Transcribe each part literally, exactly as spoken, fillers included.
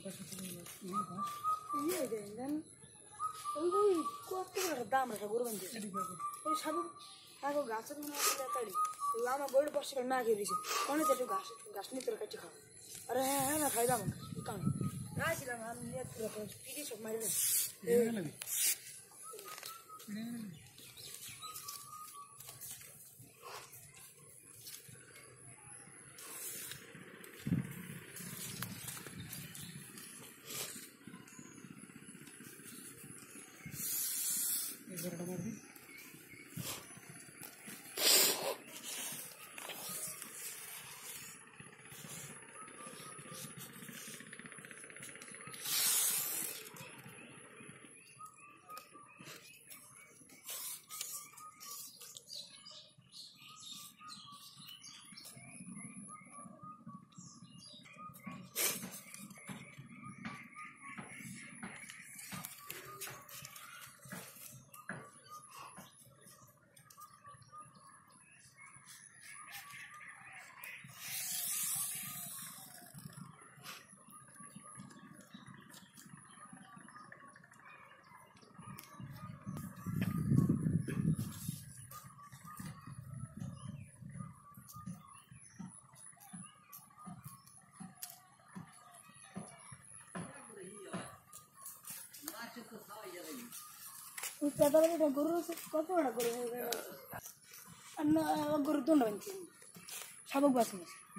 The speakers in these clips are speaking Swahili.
ইয়ে দেন ওই ওই কত টাকা দাম রাখা গরু বান্ধে ওই সব আগে গাছের মনে হয় তাড়ি ওই আমার গরুর পাশে না খেয়ে দিয়েছে অনেক একটু ঘাস ঘাস নিয়ে তোর কাছে খাও আরে হ্যাঁ হ্যাঁ না খাই দাম কারণ না ছিলাম আমি নিয়ে পিঠে সব মারি না গরু কত বড় গরু গরু তো নয় শাবক বাস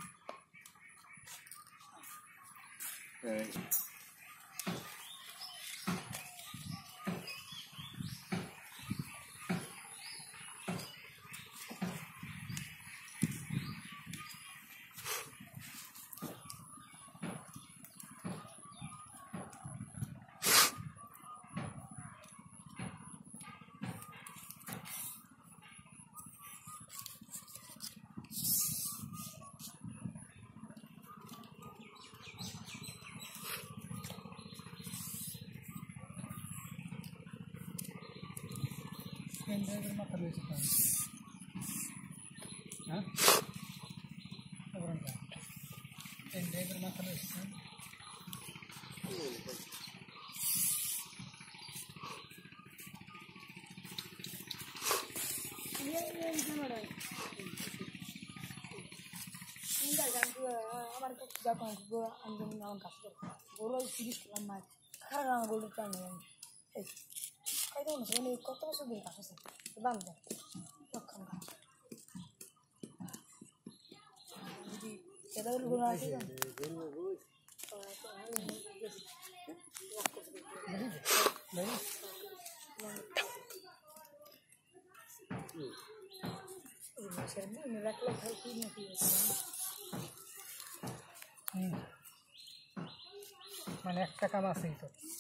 Pendek mah terus kan, hah? Orang kan, pendek mah terus kan. Iya iya itu mana? Enggak jangan gua, amar kok jangan gua anjing nawan kasur. Gua serius lama, karena gua lupa nih. Eh. Kayak itu ini kok tuh sudah kasus bang deh makan kan jadi kita dulu lagi kan ini lagi lagi mana একটা কাম আছে তো